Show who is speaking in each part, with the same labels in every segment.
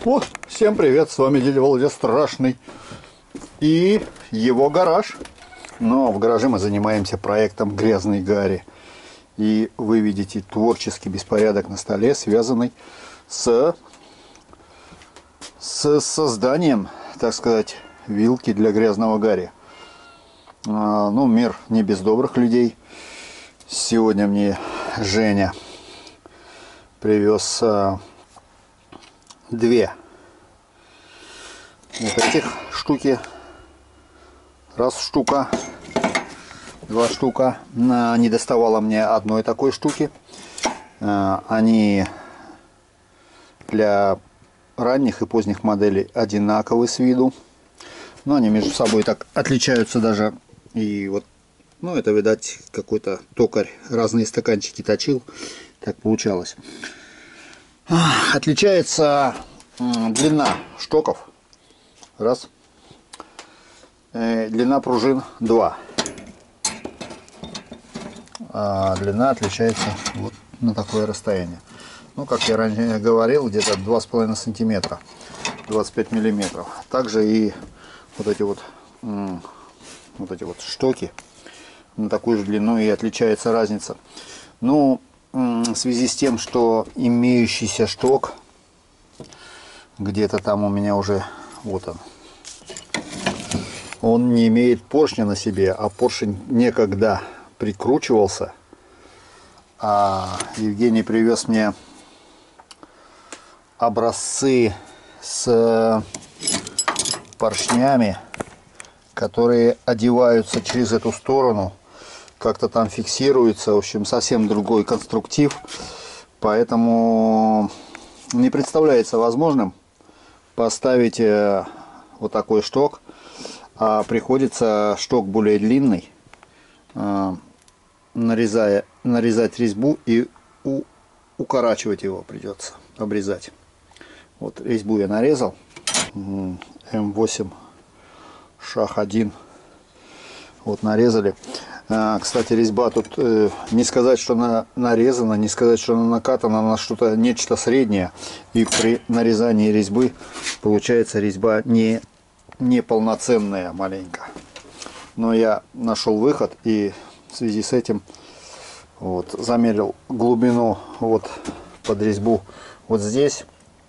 Speaker 1: Вот, всем привет, с вами дядя Володя Страшный и его гараж. Но в гараже мы занимаемся проектом «Грязный Гарри». И вы видите творческий беспорядок на столе, связанный с созданием, так сказать, вилки для грязного Гарри. Ну, мир не без добрых людей. Сегодня мне Женя привез две вот этих штуки. Раз штука, два штука. Не доставало мне одной такой штуки. Они для ранних и поздних моделей одинаковы с виду, но они между собой так отличаются даже. И вот, ну, это, видать, какой-то токарь разные стаканчики точил, так получалось. Отличается длина штоков, раз, длина пружин, два. А длина отличается вот на такое расстояние. Ну, как я ранее говорил, где-то 2,5 сантиметра, 25 миллиметров. Также и вот эти вот штоки на такую же длину и отличается разница. Ну, в связи с тем, что имеющийся шток где-то там у меня уже, вот он не имеет поршня на себе, а поршень некогда прикручивался. А Евгений привез мне образцы с поршнями, которые одеваются через эту сторону, как-то там фиксируется. В общем, совсем другой конструктив, поэтому не представляется возможным поставить вот такой шток, а приходится шток более длинный, нарезать резьбу и укорачивать его придется, обрезать. Вот резьбу я нарезал, М8 шаг 1, вот нарезали. Кстати, резьба тут, не сказать, что она нарезана, не сказать, что она накатана, она что-то, нечто среднее. И при нарезании резьбы получается резьба не полноценная маленько. Но я нашел выход, и в связи с этим вот замерил глубину вот под резьбу вот здесь.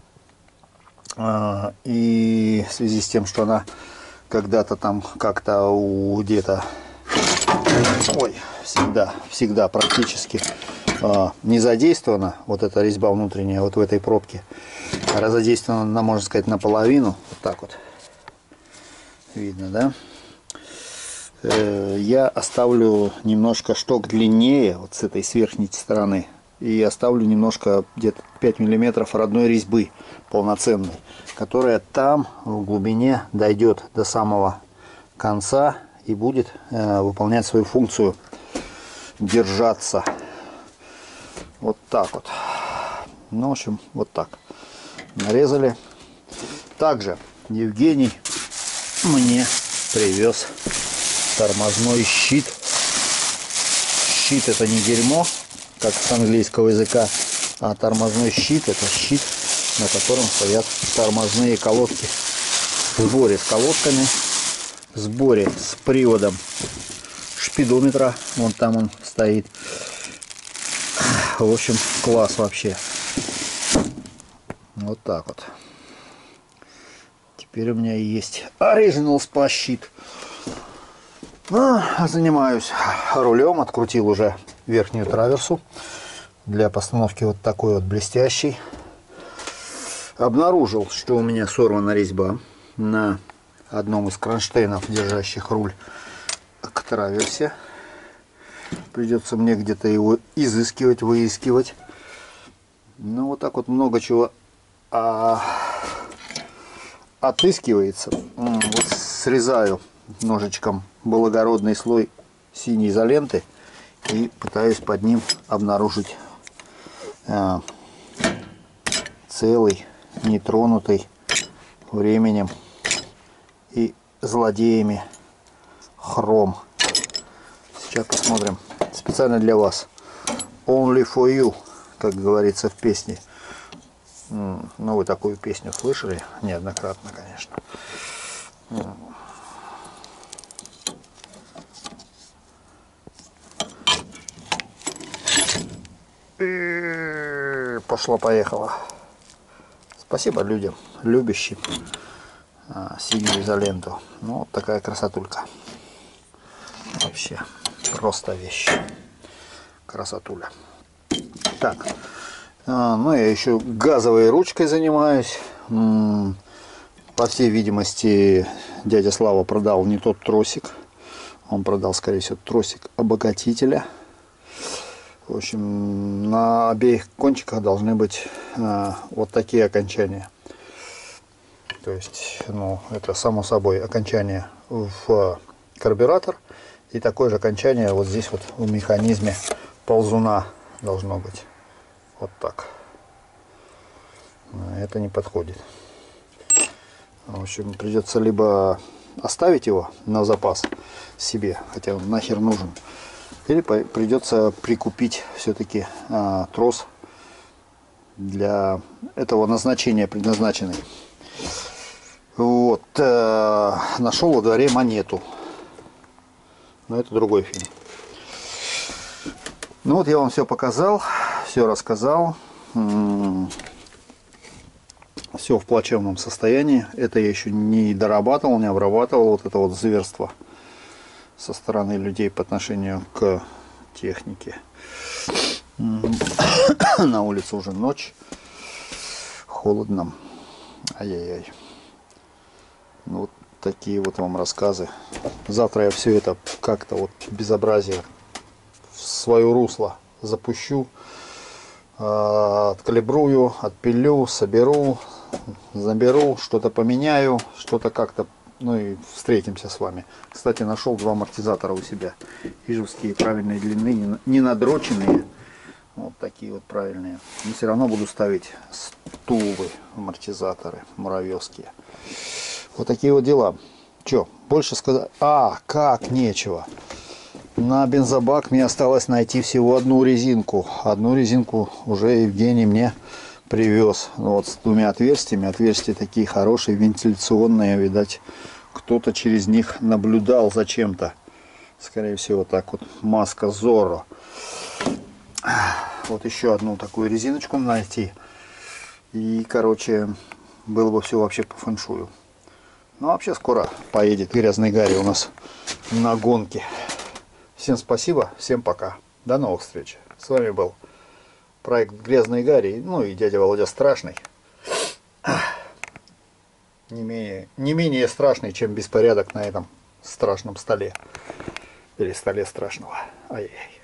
Speaker 1: И в связи с тем, что она когда-то там как-то где-то, ой, всегда практически не задействована вот эта резьба внутренняя вот в этой пробке, а задействована она, можно сказать, наполовину, вот так вот видно, да. Я оставлю немножко шток длиннее вот с этой с верхней стороны, и оставлю немножко, где-то 5 миллиметров родной резьбы полноценной, которая там в глубине дойдет до самого конца и будет выполнять свою функцию держаться. Вот так вот. Ну, в общем, вот так нарезали. Также Евгений мне привез тормозной щит. Щит — это не дерьмо, как с английского языка, а тормозной щит — это щит, на котором стоят тормозные колодки. В сборе с колодками, в сборе с приводом шпидометра, вон там он стоит. В общем, класс вообще. Вот так вот. Теперь у меня есть Original Spa щит. Занимаюсь рулем, открутил уже верхнюю траверсу для постановки вот такой вот блестящей. Обнаружил, что у меня сорвана резьба на одном из кронштейнов, держащих руль к траверсе. Придется мне где-то его изыскивать, выискивать. Ну, вот так вот много чего отыскивается. Вот срезаю ножичком благородный слой синей изоленты и пытаюсь под ним обнаружить целый, нетронутый временем и злодеями хром. Сейчас посмотрим. Специально для вас. Only for you, как говорится в песне. Ну, вы такую песню слышали неоднократно, конечно. И пошло-поехало. Спасибо людям, любящим синюю изоленту. Ну, вот такая красотулька. Вообще, просто вещь. Красотуля. Так, ну я еще газовой ручкой занимаюсь. По всей видимости, дядя Слава продал не тот тросик. Он продал, скорее всего, тросик обогатителя. В общем, на обеих кончиках должны быть вот такие окончания. То есть, ну, это само собой окончание в карбюратор. И такое же окончание вот здесь вот в механизме ползуна должно быть. Вот так. Это не подходит. В общем, придется либо оставить его на запас себе, хотя он нахер нужен, или придется прикупить все-таки трос для этого назначения предназначенный. Вот. Нашел во дворе монету. Но это другой фильм. Ну вот я вам все показал, все рассказал. Все в плачевном состоянии. Это я еще не дорабатывал, не обрабатывал. Вот это вот зверство со стороны людей по отношению к технике. На улице уже ночь. Холодно. Ай-яй-яй. Ну, вот такие вот вам рассказы. Завтра я все это как-то вот безобразие в свое русло запущу. Откалибрую, отпилю, соберу, заберу, что-то поменяю, что-то как-то, ну и встретимся с вами. Кстати, нашел два амортизатора у себя. Ижевские правильной длины, не надроченные. Вот такие вот правильные. Но все равно буду ставить стулы, амортизаторы муравьевские. Вот такие вот дела. Че, больше сказать? Как нечего. На бензобак мне осталось найти всего одну резинку. Одну резинку уже Евгений мне привез. Вот с двумя отверстиями. Отверстия такие хорошие, вентиляционные. Видать, кто-то через них наблюдал за чем-то. Скорее всего, так вот. Маска Зорро. Вот еще одну такую резиночку найти. И, короче, было бы все вообще по фэншую. Ну, вообще скоро поедет грязный Гарри у нас на гонке. Всем спасибо, всем пока. До новых встреч. С вами был проект Грязный Гарри, ну и дядя Володя Страшный. Не менее страшный, чем беспорядок на этом страшном столе. Или столе страшного. Ай-яй.